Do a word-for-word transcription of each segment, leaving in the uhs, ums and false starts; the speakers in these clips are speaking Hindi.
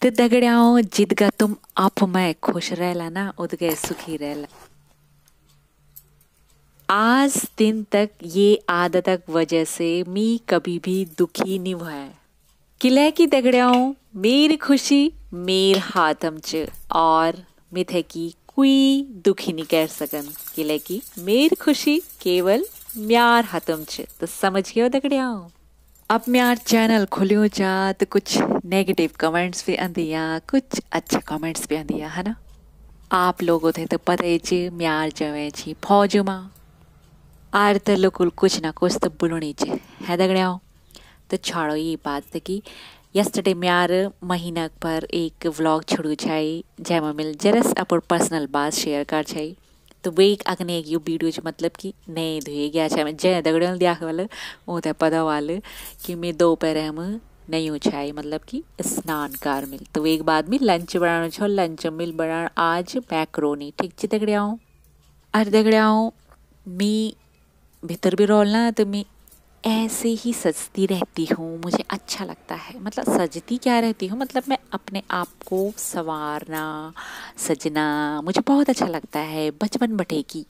तो दगड़ियाओं जिदगा तुम आप मैं खुश रहला ना उदगे सुखी रहला। आज दिन तक ये आदतक वजह से मी कभी भी दुखी नहीं हुआ है। किले की दगड़ियाओं मेरी खुशी मेर हाथम च और मिथे की कोई दुखी नहीं कर सकन। किले की मेरी खुशी केवल म्यार हाथम च। तो समझ गयो दगड़ियाओं। अब म्यार चैनल खुलियो चा तो कुछ नेगेटिव कमेंट्स भी आंदिया कुछ अच्छा कमेंट्स भी आंदिया है ना। आप लोगों थे तो पता ही च म्यार जवे छी फौज मा आर तो लोकुल कुछ ना कुछ तो बुलनी च है दगड़ियाओ। तो छोड़ो ये बात थे कि यस्टरडे म्यार महीना पर एक व्लॉग छोड़ू छाई जैमा मिल जरस अपन पर्सनल बात शेयर कर छाई। तो वे अगने एक यू वीडियो च मतलब कि नए धुए गया छा मैं जय दगड़ियों दिया वाले ओते पता वाले कि मैं दोपहर में नहीं उछाई मतलब कि स्नान कार मिल। तो एक बाद में लंच बनाना छो लंच मिल बनाना आज मैक्रोनी ठीक ची दगड़ियाओ। अरे दगड़ियाओ मी भीतर भी रोल ना तो मैं ऐसे ही सजती रहती हूँ मुझे अच्छा लगता है। मतलब सजती क्या रहती हूँ मतलब मैं अपने आप को संवारना सजना मुझे बहुत अच्छा लगता है बचपन बटेगी।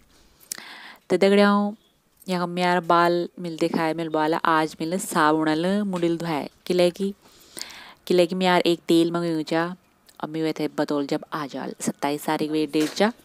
तो दगड़ियाओं यहाँ मेरा बाल मिल दिखाए मिल बाला आज मिल साबुनल मुडिल धोए किले की किले की मैं यार एक तेल मंगाई जा अम्मी वे थे बतौल जब आ जाल सत्ताईस तारीख वे डेट जा।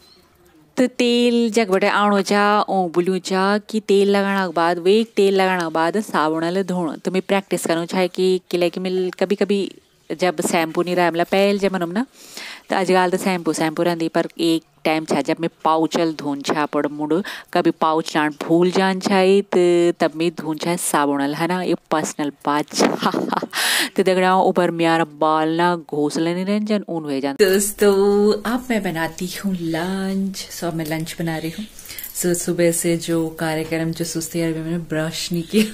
तो तेल जग बटे आणो चा ओ बुलू चा कि तेल लगाना के बाद वे तेल लगाना के बाद साबुन धोण। तो मैं प्रैक्टिस करूँ चाहे कि किले कि मिल कभी कभी जब शैम्पू नहीं रहा मतलब पहल जब मनम ना तो अजगाल तो शैम्पू शैम्पू रहती पर एक टाइम छा जब मैं पाउचल धोन छा पड़ मुड़ कभी पाउच डांट भूल जान छाई तो तब मैं धोन छा साबुनल है ना ये पर्सनल बात छा। तो दगड़ा ऊपर मेरा बाल ना घोंसले नहीं रंजन ऊन हो जान। दोस्तों अब मैं बनाती हूँ लंच। सो मैं लंच बना रही हूँ। सो सुबह से जो कार्यक्रम जो सुस्ती है मैंने ब्रश नहीं किया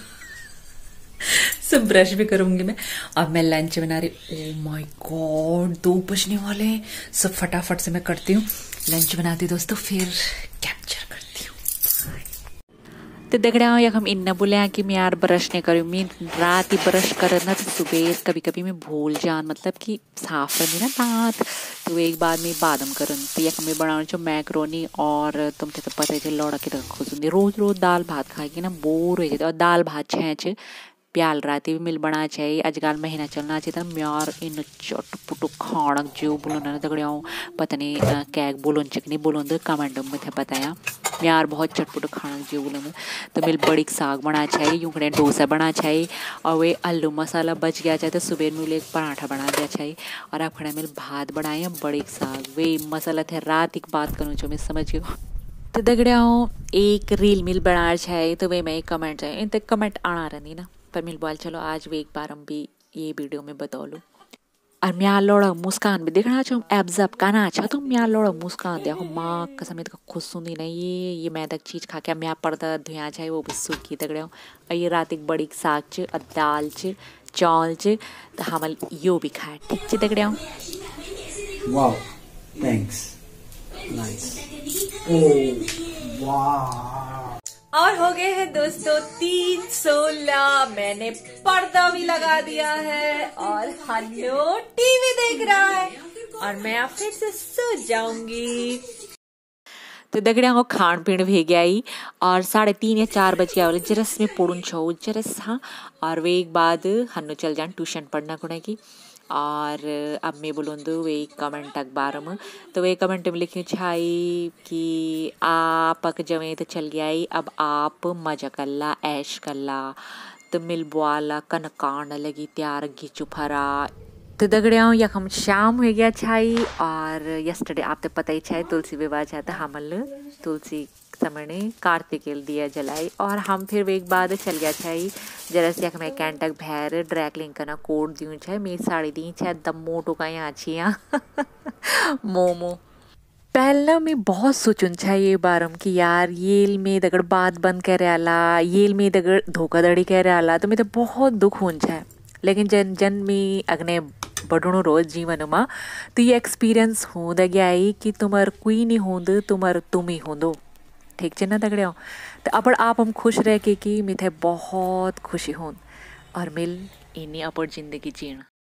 सब ब्रश भी करूंगी मैं। अब मैं लंच बना रही। ओह माय गॉड दो बजने वाले हैं। सब फटाफट से मैं करती हूँ लंच बनाती दोस्तों फिर कैप्चर करती हूँ। तो दगड़ा या हम इन्ना बोले कि मैं यार ब्रश नहीं करूँ मैं रात ही ब्रश करना तो सुबह कभी कभी मैं भूल जान मतलब कि साफ करनी ना दांत। तो एक बाद में बादम करन तो या मैं बनाना जो मैक्रोनी और तुम तो पता है लौड़ा की तरह खुद रोज रोज दाल भात खाएगी ना बोर हो जाते और दाल भात छेच प्याल राती भी मिल बना चाहिए अजगाल महीना चलना चाहिए था म्यार इन चट पुटु खाणक जो बोलो ना दगड़ियाओं पता नहीं कैक बोलोन चिकनी बोलोन तो कमेंट में थे बताया म्यार बहुत चटपुट खाणक जो बोलो तो मिल बड़ी साग बना चाहिए यूं खड़े डोसा बना चाहिए और वे आलू मसाला बच गया चाहे तो सुबह मिल एक पराठा बना दिया चाहिए और आप खड़े मिल भात बनाए बड़ी साग वे मसाला थे रात एक बात करूँ जो मैं समझ गयो। तो दगड़ियाओं एक रील मिल बना चाहिए तो वे मैं एक कमेंट चाहिए इन तक कमेंट आना रही ना पर मिल बोल चलो आज वो एक बार हम भी ये वीडियो में बता लूँ। और म्यार लोड़ा मुस्कान भी देखना चाहूँ एब्जर्व करना अच्छा तो म्यार लोड़ा मुस्कान देखो माँ कसम तो खुद सुनी नहीं ये ये मैं तक चीज़ खा के म्यार पड़ता धुआ चाहे वो भी सूखी तगड़े और ये रात एक बड़ी साग च और दाल च चौल च तो हम यो भी खाए ठीक च तगड़े वाओ थैंक्स नाइस ओह वाह। और हो गए हैं दोस्तों तीन सोलह मैंने पर्दा भी लगा दिया है और हल्लो टीवी देख रहा है और मैं फिर से सो जाऊंगी। तो दगड़िया को खान पीन भी गया ही और साढ़े तीन या चार बज गया बोले जरस में पढ़ून छो जरस हाँ और वे एक बाद हन्नो चल जान ट्यूशन पढ़ना कुने की। और अब मैं बोलूँ तो वे कमेंट अखबार में तो वे कमेंट में लिखी छाई कि आप जमे तो चल गया ही अब आप मजा कल्ला ऐश कल्ला तो मिल बुआला कन कांड लगी त्यार घिचु फरा। तो दगड़ियाओं यक हम शाम हो गया छाई और यस्टरडे आप तो पता ही छाई तुलसी विवाह चाहता हमल तुलसी समझने कार्तिकेल दिया जलाई और हम फिर एक बाद चल गया छाई जरा से मैं कैंटक भैर ड्रैकलिंग करना कोड दूँ छाई मेरी साड़ी दी छाय दम मोटो का यहाँ अच्छी यहाँ मोमो पहला मैं बहुत सोचुन छा ये बारम कि यार येल में दगड़ बात बंद कर आला येल में दगड़ धोखाधड़ी कर आला तो मैं तो बहुत दुख होन छा। लेकिन जन जन में अगने बढ़ो रोज जीवन में तो ये एक्सपीरियंस होंद गया है कि तुम्हार कोई नहीं होंद तुम्हार तुम ही होंदो ठीक है ना दगड़े। तो अब आप हम खुश रह के कि मिथे बहुत खुशी हों और मिल इन्हीं अपर जिंदगी जीण।